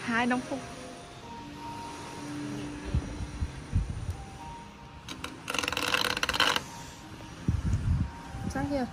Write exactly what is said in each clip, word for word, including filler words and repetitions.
Hai đồng phục. Sáng chưa?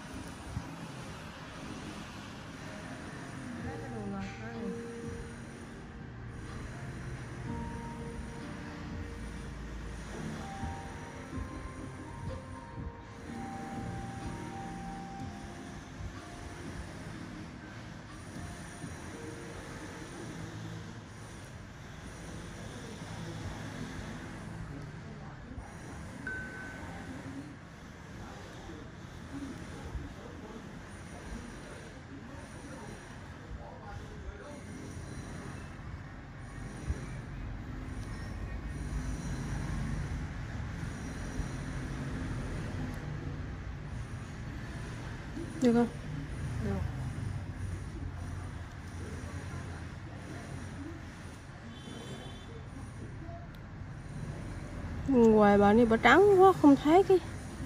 Được không? Được. Ngoài bà này bà trắng quá không thấy cái.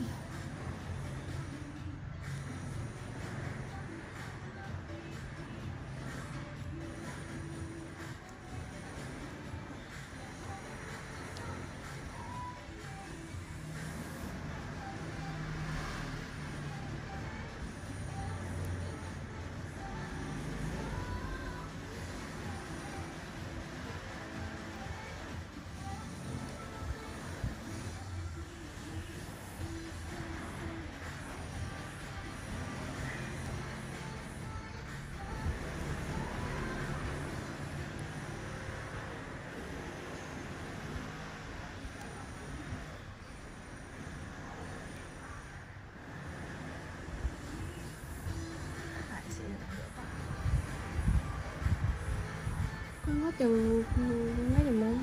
Con có chừng mấy giờ mấy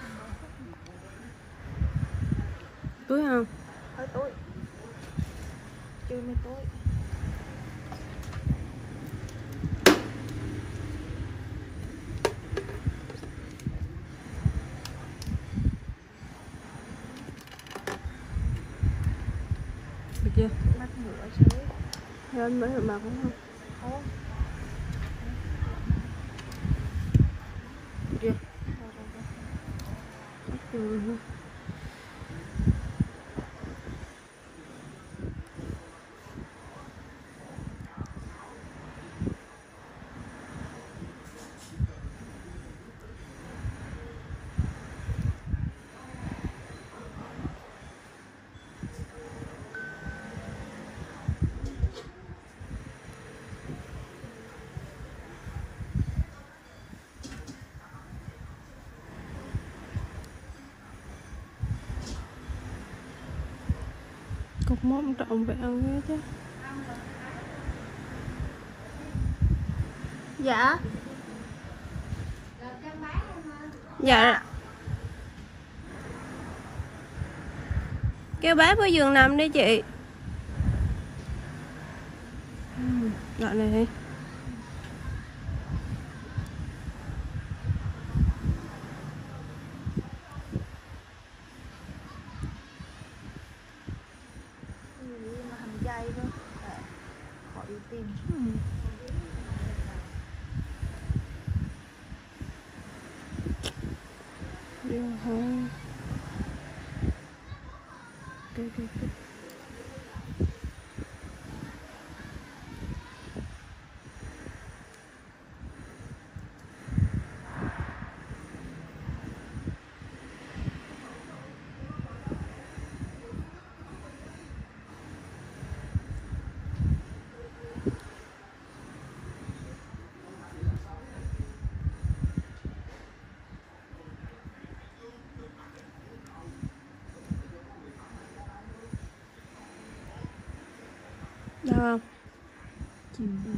tối không? Hơi tối. Trưa mới tối. Được chưa? Mắt ngửa dưới. Rồi anh mới được mặt không? Ồ. Được chưa? Ừ. Cục món trộn phải ăn nữa chứ. Dạ. Dạ. Kêu bác với giường nằm đi chị. Ừ, gọi này. Mà hành dây đó. Họ đi tìm. Ừ. Điều hơn. Cái cái cái. Đâu không? Chìm đi.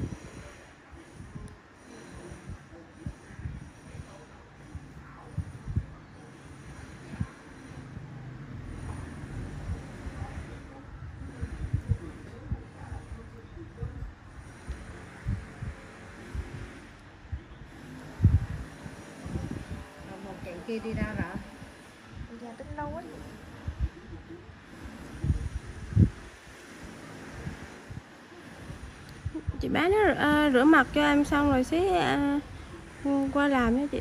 Một chị kia đi ra rồi. Đi ra tính lâu quá. Chị bán nó uh, rửa mặt cho em xong rồi xí uh, qua làm nhé chị.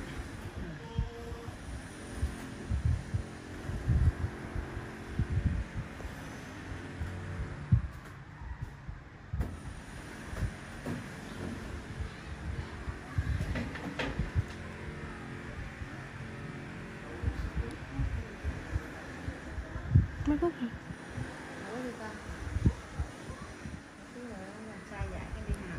Mấy phút rồi. Ủa đi con. Cứ làm sai dạy cái đi học.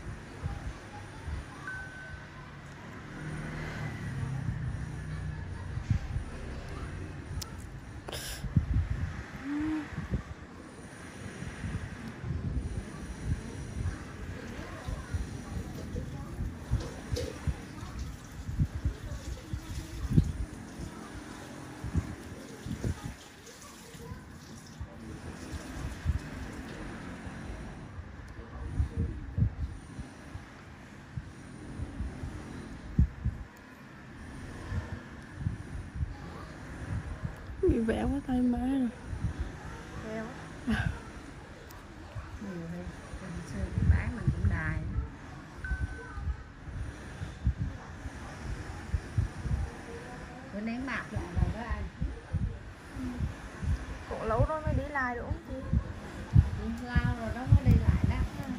Bị vẹo cái tay má rồi. Theo Nhiều đi. Hồi xưa cái bán mình cũng đài. Bữa nén bạc lại rồi đó anh. cũng lâu rồi mới đi lại đúng không chị? Cũng lao rồi đó mới đi lại đó.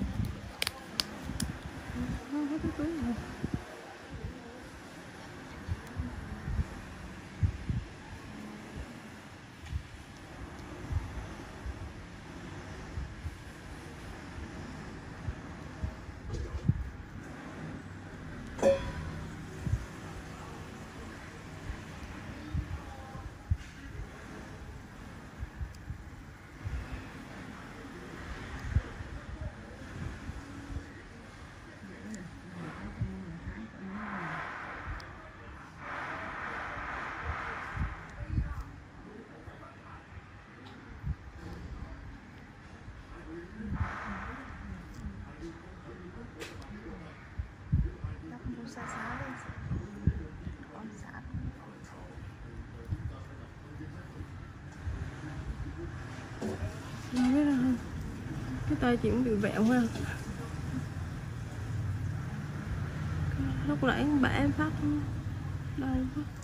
Không hết cái túi rồi. Lắp mua xa xá lên con sát. Không biết đâu. Cái tay chị cũng bị vẹo ha. Lúc nãy bả em phát đau quá.